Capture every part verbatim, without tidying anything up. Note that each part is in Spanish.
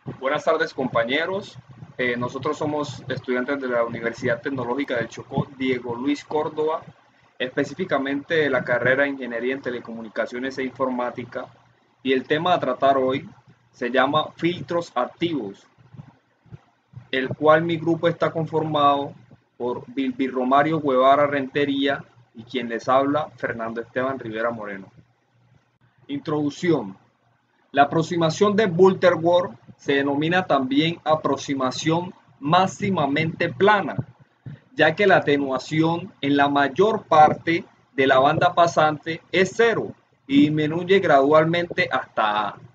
Buenas tardes, compañeros. Eh, nosotros somos estudiantes de la Universidad Tecnológica del Chocó, Diego Luis Córdoba, específicamente de la carrera de Ingeniería en Telecomunicaciones e Informática. Y el tema a tratar hoy se llama filtros activos, el cual mi grupo está conformado por Bilby Romario Guevara Rentería y quien les habla, Fernando Esteban Rivera Moreno. Introducción. La aproximación de Butterworth se denomina también aproximación máximamente plana, ya que la atenuación en la mayor parte de la banda pasante es cero y disminuye gradualmente hasta A.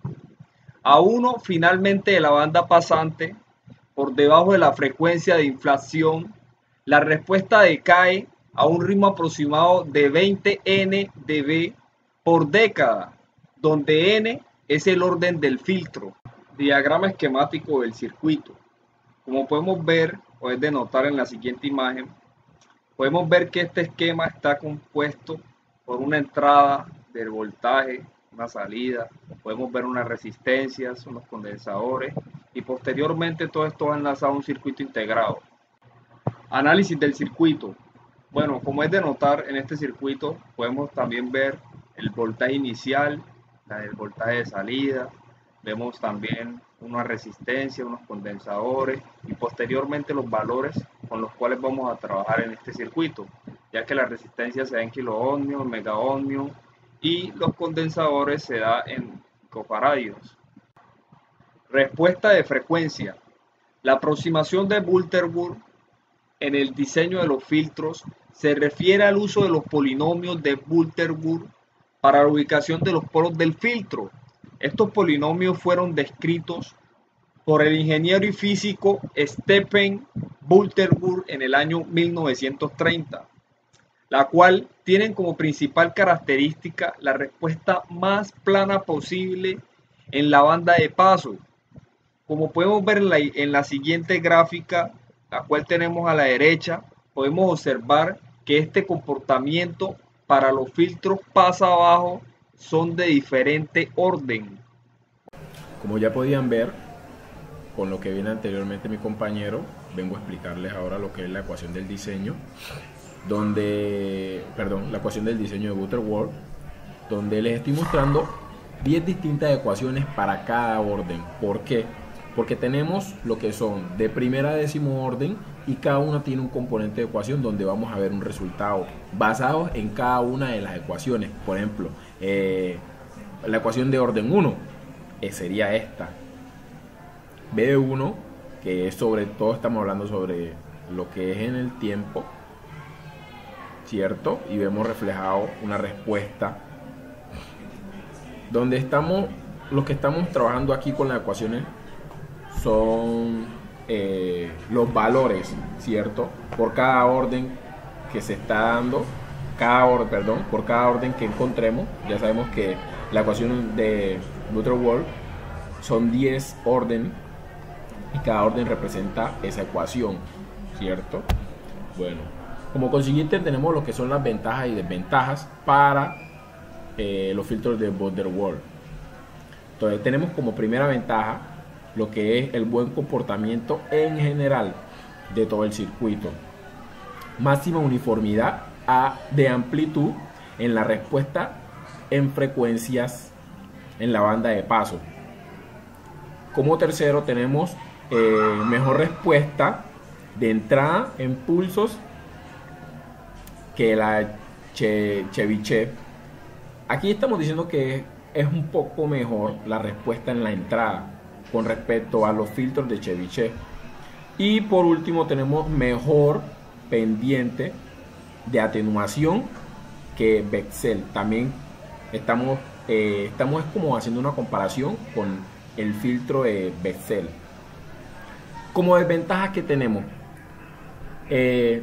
A uno finalmente de la banda pasante, por debajo de la frecuencia de inflación, la respuesta decae a un ritmo aproximado de veinte N dB por década, donde N es el orden del filtro. Diagrama esquemático del circuito. Como podemos ver, o es de notar en la siguiente imagen, podemos ver que este esquema está compuesto por una entrada del voltaje, una salida, podemos ver unas resistencias, unos condensadores y posteriormente todo esto va enlazado a un circuito integrado. Análisis del circuito. Bueno, como es de notar en este circuito, podemos también ver el voltaje inicial, el voltaje de salida, vemos también una resistencia, unos condensadores y posteriormente los valores con los cuales vamos a trabajar en este circuito, ya que la resistencia se da en kiloohmios, megaohmios y los condensadores se da en picofaradios. Respuesta de frecuencia. La aproximación de Butterworth en el diseño de los filtros se refiere al uso de los polinomios de Butterworth para la ubicación de los polos del filtro. Estos polinomios fueron descritos por el ingeniero y físico Stephen Butterworth en el año mil novecientos treinta, la cual tienen como principal característica la respuesta más plana posible en la banda de paso. Como podemos ver en la, en la siguiente gráfica, la cual tenemos a la derecha, podemos observar que este comportamiento para los filtros pasa abajo son de diferente orden. Como ya podían ver, con lo que viene anteriormente mi compañero, vengo a explicarles ahora lo que es la ecuación del diseño, donde, perdón, la ecuación del diseño de Butterworth, donde les estoy mostrando diez distintas ecuaciones para cada orden. ¿Por qué? Porque tenemos lo que son de primera a décimo orden y cada una tiene un componente de ecuación donde vamos a ver un resultado basado en cada una de las ecuaciones. Por ejemplo, eh, la ecuación de orden uno eh, sería esta. B de uno, que es sobre todo, estamos hablando sobre lo que es en el tiempo, ¿cierto? Y vemos reflejado una respuesta donde estamos, los que estamos trabajando aquí con las ecuaciones son eh, los valores, ¿cierto? Por cada orden que se está dando, cada orden, perdón, por cada orden que encontremos. Ya sabemos que la ecuación de Butterworth son diez órdenes y cada orden representa esa ecuación, ¿cierto? Bueno, como consiguiente tenemos lo que son las ventajas y desventajas para eh, los filtros de Butterworth. Entonces tenemos como primera ventaja lo que es el buen comportamiento en general de todo el circuito, máxima uniformidad a, de amplitud en la respuesta en frecuencias en la banda de paso. Como tercero tenemos eh, mejor respuesta de entrada en pulsos que la che, Chebyshev. Aquí estamos diciendo que es un poco mejor la respuesta en la entrada con respecto a los filtros de Chebyshev. Y por último tenemos mejor pendiente de atenuación que Bexel. También estamos, eh, estamos como haciendo una comparación con el filtro de Bexel. Como desventajas que tenemos, eh,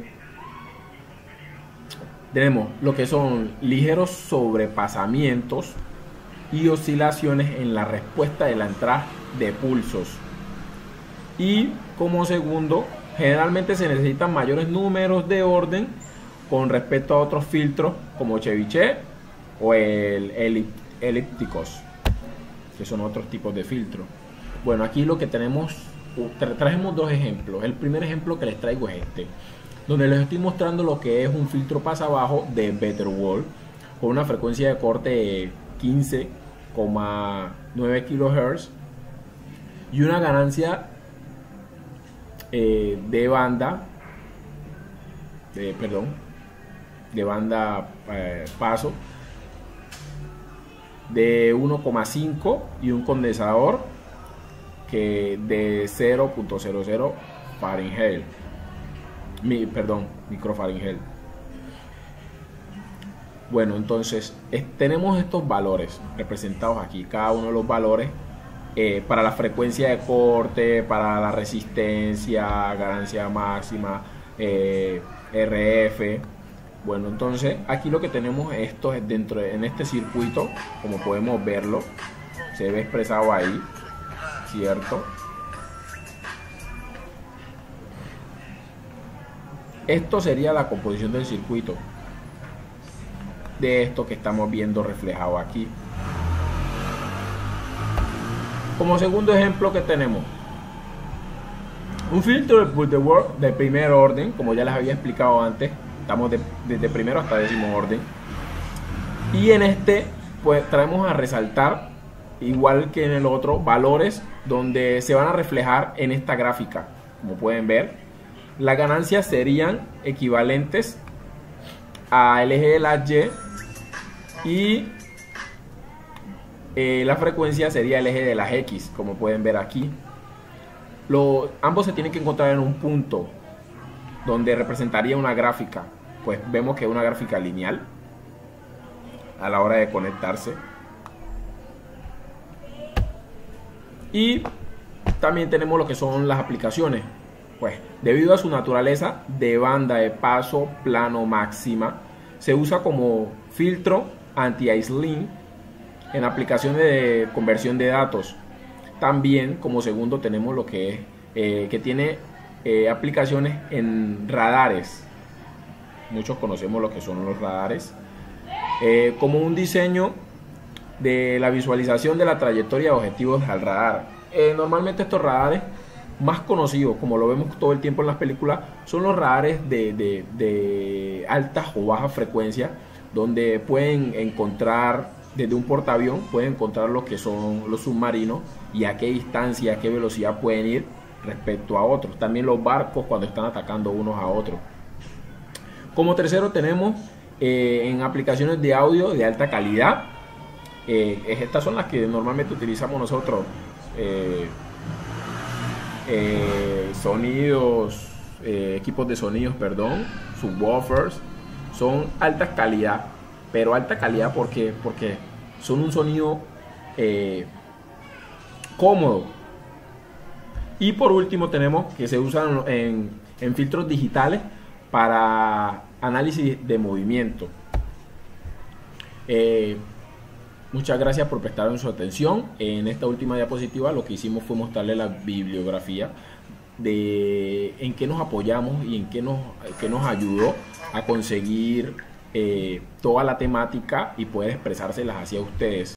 tenemos lo que son ligeros sobrepasamientos y oscilaciones en la respuesta de la entrada de pulsos. Y como segundo, generalmente se necesitan mayores números de orden con respecto a otros filtros como Chebyshev o el elípticos, que son otros tipos de filtros. Bueno, aquí lo que tenemos, tra trajimos dos ejemplos. El primer ejemplo que les traigo es este, donde les estoy mostrando lo que es un filtro pasa abajo de Better World con una frecuencia de corte de quince coma nueve kilohertz y una ganancia eh, de banda de, perdón de banda eh, paso de uno coma cinco y un condensador que de cero punto cero cero Fahrenheit, Mi, perdón, microfaríngeles. Bueno, entonces es, tenemos estos valores representados aquí, cada uno de los valores eh, para la frecuencia de corte, para la resistencia, ganancia máxima, eh, R F. Bueno, entonces aquí lo que tenemos esto es dentro de, en este circuito, como podemos verlo, se ve expresado ahí, ¿cierto? Esto sería la composición del circuito de esto que estamos viendo reflejado aquí. Como segundo ejemplo que tenemos un filtro de Butterworth de primer orden, como ya les había explicado antes, estamos de, desde primero hasta décimo orden, y en este pues traemos a resaltar, igual que en el otro, valores donde se van a reflejar en esta gráfica. Como pueden ver, las ganancias serían equivalentes al eje de la Y y eh, la frecuencia sería el eje de las X, como pueden ver aquí. Lo, ambos se tienen que encontrar en un punto donde representaría una gráfica. Pues vemos que es una gráfica lineal a la hora de conectarse. Y también tenemos lo que son las aplicaciones. Pues debido a su naturaleza de banda de paso plano máxima, se usa como filtro anti-aisling en aplicaciones de conversión de datos. También como segundo tenemos lo que es eh, que tiene eh, aplicaciones en radares. Muchos conocemos lo que son los radares, eh, como un diseño de la visualización de la trayectoria de objetivos al radar. Eh, normalmente estos radares más conocidos, como lo vemos todo el tiempo en las películas, son los radares de, de, de altas o bajas frecuencias, donde pueden encontrar desde un portaavión, pueden encontrar lo que son los submarinos y a qué distancia, a qué velocidad pueden ir respecto a otros. También los barcos cuando están atacando unos a otros. Como tercero tenemos eh, en aplicaciones de audio de alta calidad. Eh, estas son las que normalmente utilizamos nosotros. Eh, eh, sonidos, eh, equipos de sonidos, perdón, subwoofers, son alta calidad, pero alta calidad porque, porque son un sonido eh, cómodo. Y por último tenemos que se usan en, en filtros digitales para análisis de movimiento. Eh, Muchas gracias por prestar su atención. En esta última diapositiva lo que hicimos fue mostrarle la bibliografía de en qué nos apoyamos y en qué nos, qué nos ayudó a conseguir eh, toda la temática y poder expresárselas hacia ustedes.